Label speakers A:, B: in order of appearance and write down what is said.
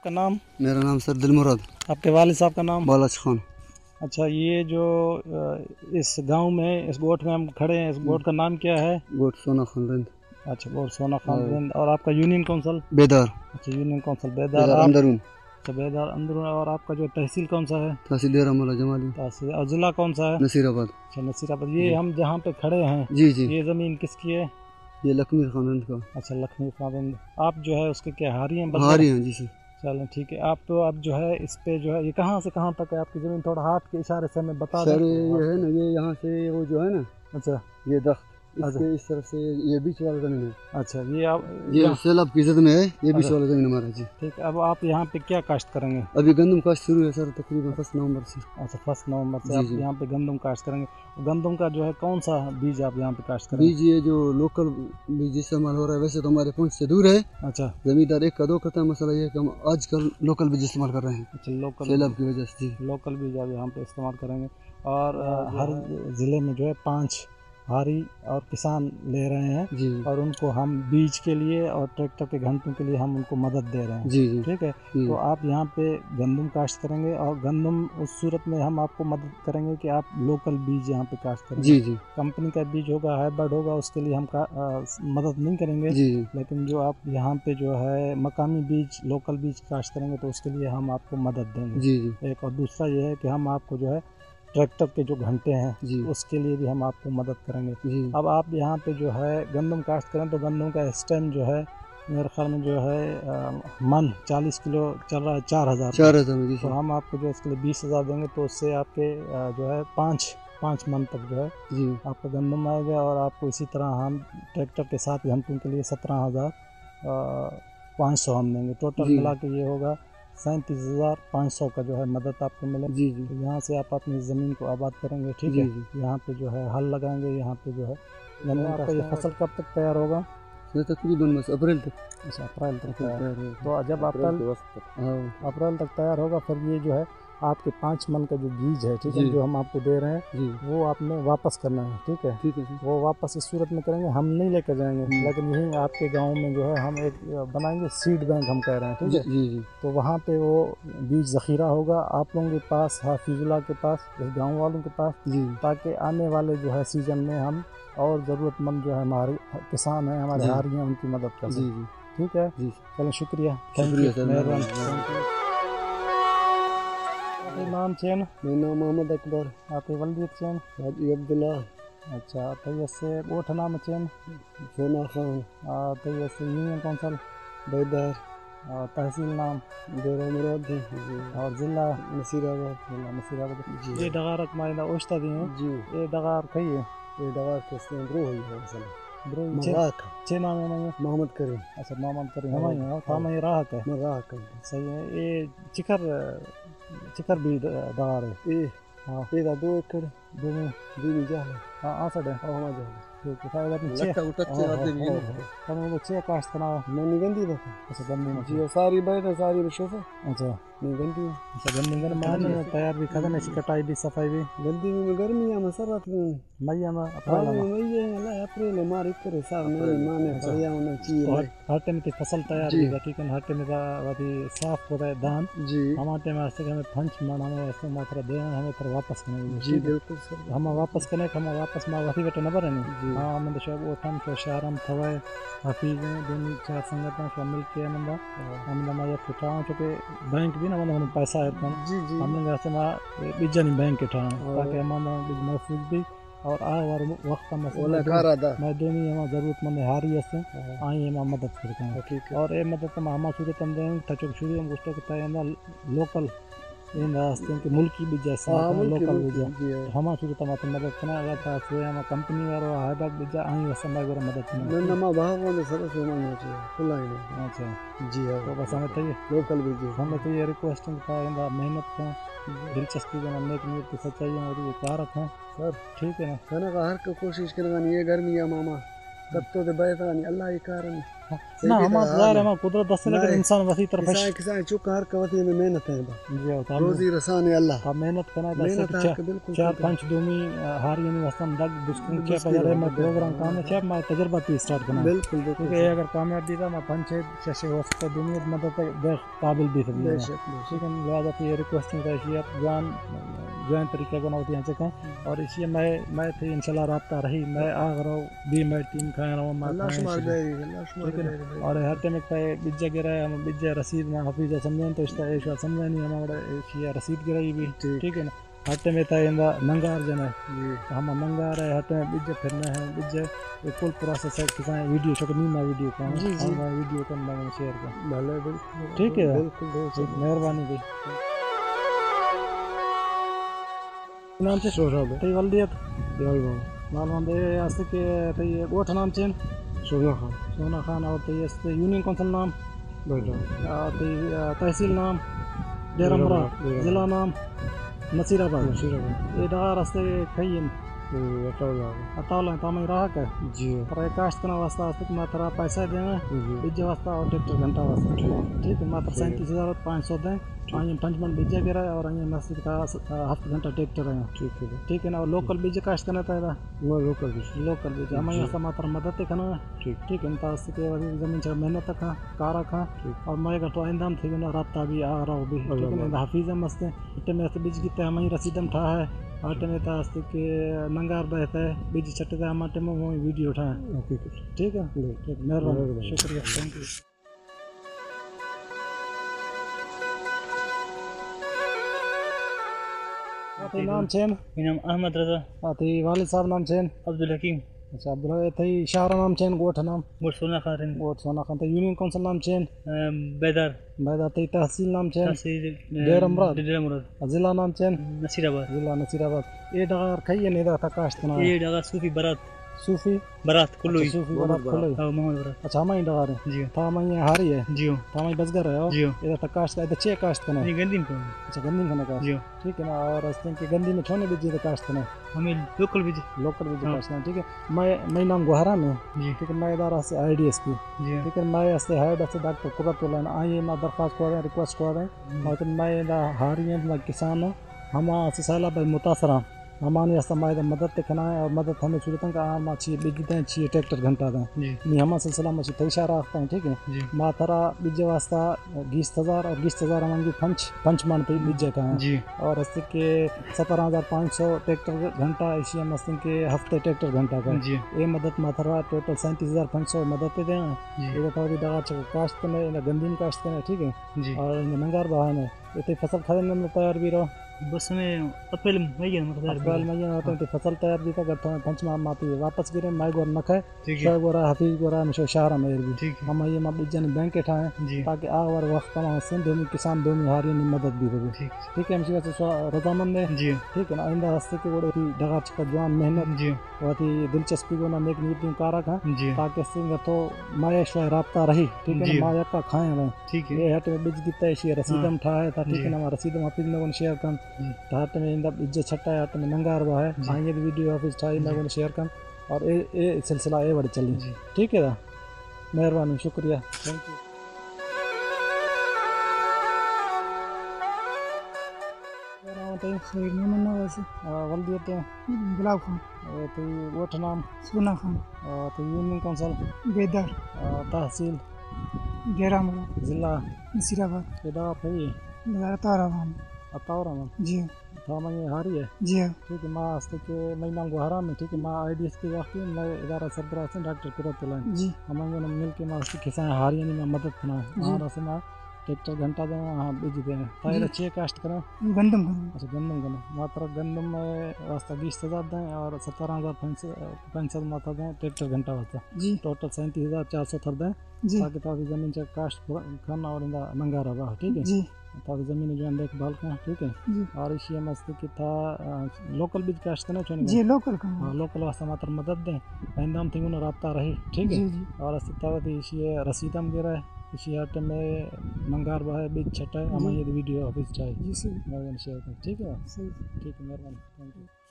A: आपका नाम?
B: मेरा नाम सर दिलमुराद।
A: आपके वालिद साहब का नाम?
B: बालाच खान।
A: अच्छा, ये जो इस गांव में इस गोठ में हम खड़े हैं, इस गोठ का नाम क्या है?
B: गोठ सोना खान रिंद।
A: अच्छा, गोठ सोना खान रिंद। और आपका यूनियन कौंसल?
B: बेदार।
A: अच्छा, यूनियन कौंसल बेदार। आप
B: अंदरून।
A: अच्छा, बेदार अंदरून। और आपका जो तहसील कौन सा है?
B: तहसील डेरा मौला जमाली।
A: तहसील। और जिला कौन सा है?
B: नसीराबाद।
A: अच्छा, नसीराबाद। ये हम जहाँ पे खड़े हैं,
B: जी जी,
A: ये ज़मीन किसकी है?
B: ये लक्ष्मी खान रिंद का।
A: अच्छा, लक्ष्मी खान रिंद। आप जो है उसके क्या हारी हैं?
B: हारी हैं जी सर।
A: चलें ठीक है। आप तो अब जो है इस पे जो है, ये कहाँ से कहाँ तक है आपकी ज़मीन? थोड़ा हाथ के इशारे से हमें बता दें
B: सर। ये है ना, ये यहाँ से वो जो है ना,
A: अच्छा,
B: ये दख्त इसके इस तरफ से ये बीच वाला जमीन है।
A: अच्छा, ये आप
B: ये सैलाब की जद में है, ये बीच वाला जमीन हमारा जी।
A: ठीक है। अब आप यहाँ पे क्या काश्त करेंगे?
B: अभी गंदम काश्त शुरू है सर, तकरीबन 1 नवंबर से।
A: अच्छा, 1 नवंबर से आप यहाँ पे गंदम काश्त करेंगे। गंदम का जो है कौन सा बीज आप यहाँ पे काश्त करेंगे?
B: बीज ये जो लोकल बीज इस्तेमाल हो रहा है, वैसे तो हमारे पहुँच से दूर है।
A: अच्छा,
B: जमींदार एक का दो करता है। मसला ये है कि हम आजकल लोकल बीज इस्तेमाल कर रहे हैं।
A: अच्छा, लोकल
B: सैलाब की वजह से जी।
A: लोकल बीज आप यहाँ पे इस्तेमाल करेंगे। और हर ज़िले में जो है 5 हारी और किसान ले रहे हैं
B: जी।
A: और उनको हम बीज के लिए और ट्रैक्टर के घंटों के लिए हम उनको मदद दे रहे हैं।
B: जी जी,
A: ठीक है। तो आप यहाँ पे गंदम काश्त करेंगे और गंदम उस सूरत में हम आपको मदद करेंगे कि आप लोकल बीज यहाँ पे काश्त करेंगे।
B: जी जी,
A: कंपनी का बीज होगा, हाइब्रिड होगा, उसके लिए हम मदद नहीं करेंगे।
B: जी
A: लेकिन जो आप यहाँ पे जो है मकामी बीज, लोकल बीज काश्त करेंगे तो उसके लिए हम आपको मदद देंगे।
B: जी जी,
A: एक और दूसरा ये है कि हम आपको जो है ट्रैक्टर के जो घंटे हैं
B: जी
A: उसके लिए भी हम आपको मदद करेंगे।
B: जी।
A: अब आप यहाँ पे जो है गंदम काश्त करें तो गंदम का इस टाइम जो है मेरे ख्याल में जो है मन 40 किलो चल रहा है 4,000।
B: 4,000 में जी
A: तो
B: सर।
A: हम आपको जो इसके लिए 20,000 देंगे तो उससे आपके जो है पाँच मन तक जो है
B: जी
A: आपका गंदम आएगा। और आपको इसी तरह हम ट्रैक्टर के साथ घंटों के लिए 17,500 हम देंगे। टोटल
B: जी
A: मिला के ये होगा 37,500 का जो है मदद आपको मिलेगी।
B: जी जी,
A: तो यहाँ से आप अपनी ज़मीन को आबाद करेंगे। ठीक
B: जी
A: है।
B: जी।
A: यहाँ पे जो है हल लगाएंगे, यहाँ पे जो है गन्ने का ये फसल कब तक तैयार होगा?
B: सर तकरीबन बस अप्रैल तक।
A: अच्छा, अप्रैल तक तैयार।
B: तैयार होगा।
A: तो जब अप्रैल तक तैयार होगा फिर ये जो है आपके 5 मन का जो बीज है, ठीक है, जो हम आपको दे रहे हैं
B: जी,
A: वो आपने वापस करना है। ठीक है।
B: ठीक है।
A: वो वापस इस सूरत में करेंगे, हम नहीं लेकर जाएंगे, लेकिन यहीं आपके गांव में जो है हम एक बनाएंगे सीड बैंक, हम कह रहे हैं। ठीक है।
B: जी जी,
A: तो वहाँ पे वो बीज ज़ख़ीरा होगा आप लोगों के पास, हाफिजुल्लाह के पास, इस गाँव वालों के पास,
B: जी
A: ताकि आने वाले जो है सीज़न में हम और ज़रूरतमंद जो है हमारे किसान हैं, हमारे हारी हैं, उनकी मदद कर
B: जी
A: सकें।
B: जी
A: ठीक है।
B: जी।
A: चलें, शुक्रिया।
B: शुक्रिया सर।
A: मेहरबानी। नाम चैन?
B: मेरा नाम मोहम्मद अकबर।
A: आपकी वल्दियत चैन?
B: हाजी अब्दुल्ला।
A: अच्छा, तैयब से गोठ नाम चैन?
B: सोना खान।
A: तैयब से यूनियन कौंसल?
B: बेदार।
A: तहसील नाम?
B: डेरा मुराद।
A: और ज़िला?
B: नसीराबाद।
A: ज़िला नसीराबाद।
B: जी।
A: ये डगारक माइना ओश्ता दी हैं
B: जी,
A: ये डगार कही है?
B: ये दवा के संग्रह हुई है मसला।
A: ब्रो
B: मगाक
A: चे नाम है नहीं?
B: मोहम्मद करीम।
A: अच्छा, मोहम्मद करीम हमारे यहाँ काम ये राहत है।
B: मगाक
A: सही है। ये चिकर भी डगार है।
B: ए
A: हाँ,
B: ये 2 एकड़
A: दोनों।
B: दीनी जाले।
A: हाँ, आसड़ है।
B: और मजा
A: ठीक है। फायदा नहीं चे
B: लगता उठते आते भी
A: कम वो चे काश्त करना।
B: नहीं गंदी था।
A: अच्छा, गंदी में।
B: जी सारी बैठ सारी बशोफा
A: अच्छा,
B: नहीं गंदी।
A: अच्छा, गंदी में मारने में तैयार भी खदन है, कटाई भी सफाई भी
B: गंदी में गर्मी है मसरत में।
A: मैया में
B: हाँ
A: अप्रैल में।
B: मैं ये अल्लाह अप्रैल मार करे साहब नहीं माने बढ़िया होना चाहिए।
A: हर टाइम की फसल तैयार होगा। ठीक है। हर टाइम का वादी साफ हो रहा है धान
B: जी
A: हमारे में आस्ते हमें फंच मार हमें ऐसे मात्रा दे हमें फिर वापस करेंगे।
B: जी बिल्कुल सर।
A: हम वापस करें हम वापस मार वही बेटा नबर है नहीं। हाँ, मैं तो शब ओठम शो शारम थवाए हफीज हैं दोनों 4 संगठन शामिल किया नंदा हम नंदा ये फिटाऊं चुके बैंक भी ना मतलब पैसा है तो
B: जी जी
A: हमने ऐसे मां बिजनी बैंक के ठा ताकि हम महफूज भी और आवर वक्त में
B: ओला खारा दा
A: मैं दोनों हम जरूरतमंद हारी हसे आई हम मदद करते हैं।
B: ठीक है।
A: और ये मदद में हम सूरत हम दें तचो शुरू हम गुस्तो करता है लोकल इन रास्ते के मुल्की भी जैसा लोकल भी जा हम सूरत में मदद करना अगर था से हम कंपनी वाला हाइब्रिड भी जा आई वैसे मैं गोरा मदद करना
B: नमा भाव में सर सोना चाहिए खुला ही नहीं।
A: अच्छा
B: जी हाँ
A: तो बस हमें तो ये
B: लोकल भी जी
A: हमें तो ये रिक्वेस्टिंग था इंदा मेहनत का दिलचस्पी का नेक नीयत की सच्चाई और ये कार रखें
B: सर।
A: ठीक है ना।
B: खाना का हर कोशिश करना नहीं है गर्मी है मामा کتو دے بیتانی اللہ ہی کارن
A: نا ہم ظاہر ہے قدرت دس لیکن انسان وسیع طرف
B: کسان چک ہر کوتی میں محنت ہے
A: جی
B: روزی رسانی اللہ
A: محنت کرنا
B: محنت ہے بالکل
A: 4-5 دومی ہاری یعنی وسم دگ بسکن کے پگڑے میں پروگرام کام ہے میں تجربہ تی سٹارٹ کرنا
B: بالکل بالکل
A: کہ اگر کامیاب دی تھا میں 5-6 واسطے دنیا مدد دے قابل بھی تھی لیکن لہذا یہ ریکویسٹنگ کا شیئر جوان طریقے کو ہوتی ہیں چکا اور اسی میں تھی انشاءاللہ رابطہ رہی میں آگرہ بھی میں ٹیم کھایا رہا ہوں
B: اللہ شمار دے اللہ شمار دے
A: اور ہر ٹائم ایک بجے گرا ہم بجے رسید میں حفیظ سمجھیں تو اس طرح ایشا سمجھا نہیں ہمارا رسید گرائی بھی ٹھیک ہے نا ہر ٹائم تا ننگار جنا ہم ننگار ہے ہر ٹائم بجے پھرنا ہے بجے فل پروسیس ہے کسان ویڈیو شکل نہیں ویڈیو کا ویڈیو کرنا شیئر کا ٹھیک ہے بالکل مہربانی بھائی نام سے تی ولدیت لال بندے آستے کہ تی گوٹھ نام چین سونا خان اور تی اس یونین کونسل نام تی تحصیل نام ڈیرہ مراد ضلع نام نصیر آباد یہ ڈگا راستے کھئین اطاولہ تامائی رہا کہ جی پر کاشت کرنا واسطہ آستے کہ میں ترا پیسہ دیں بجے واسطہ اور ٹریکٹر گھنٹہ واسطہ ٹھیک ہے میں 37,500 دیں آئیں 5 منٹ بیجے گرا ہے اور آئیں مسجد کا 7 گھنٹہ ٹریکٹر ہے ٹھیک ہے نا اور لوکل بیجے کاشت کرنا تھا لوکل بیجے ہمیں یہاں ماتر مدد کرنا ہے ٹھیک ہے نا کہ زمین سے محنت کھا کارا کھا اور میں اگر تو آئندام تھی نا رابطہ بھی آ رہا بھی ٹھیک ہے نا حفیظ ہم ہستے اٹھے میں بیج گیتے ہمیں رسیدم ٹھا ہے آٹے میں تھا کہ ننگار بہتا ہے بیج چھٹے تھا ہمارے میں وہ ویڈیو اٹھائیں ٹھیک ہے مہربانی شکریہ تھینک یو نام چین
C: نام احمد رضا
A: تی والد صاحب نام چین
C: عبدالحکیم
A: اچھا عبدالحکیم تی شہر نام چین گوٹھ نام
C: گوٹھ سونا خان
A: گوٹھ سونا خان تی یونین کونسل نام چین
C: بیدار
A: تی تحصیل نام چین
C: ڈیرہ مراد
A: ضلع نام چین
C: نصیر آباد
A: نصیر آباد یہ ڈگار کھائیے نہیں رہا تھا کاشت کرنا
C: یہ ڈگا صوفی برات
A: برات کلوئی صوفی برات کلوئی
C: محمد برات
A: اچھا ہمیں ڈگار ہے
C: جی
A: تھا ہمیں ہاری ہے
C: جی
A: تھا ہمیں بزگر ہے
C: جی
A: یہ تھا کاشت ادھر چھ کاشت کرنا ہے
C: گندی میں
A: اچھا گندی کھانا کاشت
C: جی
A: ٹھیک ہے نا اور اس کے گندی میں چھونے بھی جیتے کاشت کرنا
C: ہمیں لوکل بھی
A: کاشت کرنا ٹھیک ہے میں نام گوہرا میں
C: جی
A: ٹھیک ہے میں ادارہ سے IDS پی
C: جی
A: ٹھیک ہے میں اس سے ہیڈ سے ڈاکٹر قرۃ اللہ آئیے میں درخواست کر رہے ہیں ریکویسٹ کر رہے ہیں لیکن میں ہاری ہیں میں کسان ہوں ہم سے سیلاب متاثر ہیں ہمارے اس میں مدد تکنا ہے اور مدد ہمیں صورت کا ہم اچھی بج دیں چیئے ٹریکٹر گھنٹہ دیں نہیں ہم سلسلہ میں اچھی اشارہ رکھتے ہیں ٹھیک ہے ماں تھرا بج واسطہ 20,000 اور 20,000 ہمیں پنچ من پہ بج کا ہے اور اس کے 17,500 ٹریکٹر گھنٹہ اسی ہم کے ہفتے ٹریکٹر گھنٹہ کا یہ مدد ماں تھرا ٹوٹل 37,500 مدد دیں یہ تھوڑی ڈگا کاشت کرنے گندی میں کاشت کرنا ٹھیک ہے اور ننگار بہان ہے یہ فصل کھانے میں تیار بھی رہو
C: بس میں اپریل مئی
A: ہوتے ہیں فصل تیار بھی تھا پنچ ماہ ماتی واپس گرے مائی گور نہ کھائے شو گورا حفیظ گورا مشو شہر میں بھی ہم یہ ماں بیجن بینک ٹھائیں تاکہ آور وقت میں سے دومی کسان دومی ہاری مدد بھی دے ٹھیک ہے ہم سے رضامند ہے ٹھیک ہے نا آئندہ راستے کے بڑے ڈگا چکا جوان محنت وہی دلچسپی کو نہ نیک نیتی کارا کھا تاکہ سنگ تو مایا شو رابطہ رہی ٹھیک ہے نا مایا کا کھائیں رہیں ٹھیک ہے یہ ہٹ میں بیچ دیتا ہے رسیدم ٹھائے تھا ٹھیک ہے نا رسیدم حفیظ میں شیئر کن ہاتھ میں عزت چھٹا ہے ہاتھ میں ننگار با ہے آئیں بھی ویڈیو آفس ٹھائی میں شیئر کر اور یہ سلسلہ یہ بڑی چلی ٹھیک ہے نا مہربانی شکریہ تھینک یو ولدیت
D: گلاب خان
A: گوٹھ نام
D: سونا خان
A: یونین کونسل
D: بیدار
A: تحصیل
D: ڈیرہ مراد
A: ضلع
D: نصیر آباد
A: اطاورہ میں
D: جی
A: تھا میں ہاری ہے
D: جی
A: ٹھیک ہے ماں میں نام گوہرا میں ٹھیک ہے ماں IDS کی وقت میں ادارہ سربراہ سے ڈاکٹر قرۃ اللہ
D: جی
A: ہمیں مل کے ماں کسان ہاری میں مدد کرنا ہے سے میں ٹریکٹر گھنٹہ دیں وہاں بیج دیں تاکہ اچھے کاشت کریں
D: گندم
A: اچھا گندم کریں ماتر گندم میں واسطہ 20,000 دیں اور 17,500 ماتا دیں ٹریکٹر گھنٹہ واسطہ
D: جی
A: ٹوٹل 37,400 تھر دیں تاکہ تاکہ زمین سے کاشت کرنا اور ننگارا با ٹھیک ہے
D: جی
A: تاکہ زمین جو دیکھ بھال کرنا ٹھیک ہے اور اسی مست کی تھا لوکل بیج کاشت کرنا چاہیے
D: جی لوکل کا
A: ہاں لوکل واسطہ ماتر مدد دیں آئندام تھی انہوں رابطہ رہی ٹھیک ہے اور اس طرح اسی رسیدم گرا ہے اسی ہٹ میں ننگار باہر بیچ چھٹا ہے ہمیں یہ ویڈیو آفس چاہیے جی سر شیئر کریں ٹھیک ہے ٹھیک ہے مہربانی تھینک یو